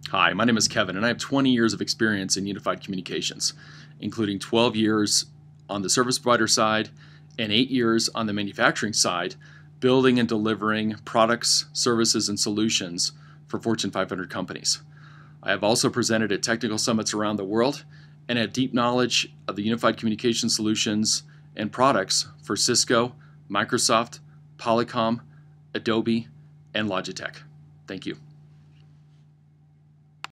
Hi, my name is Kevin, and I have 20 years of experience in unified communications, including 12 years on the service provider side and 8 years on the manufacturing side, building and delivering products, services, and solutions for Fortune 500 companies. I have also presented at technical summits around the world and have deep knowledge of the unified communication solutions and products for Cisco, Microsoft, Polycom, Adobe, and Logitech. Thank you.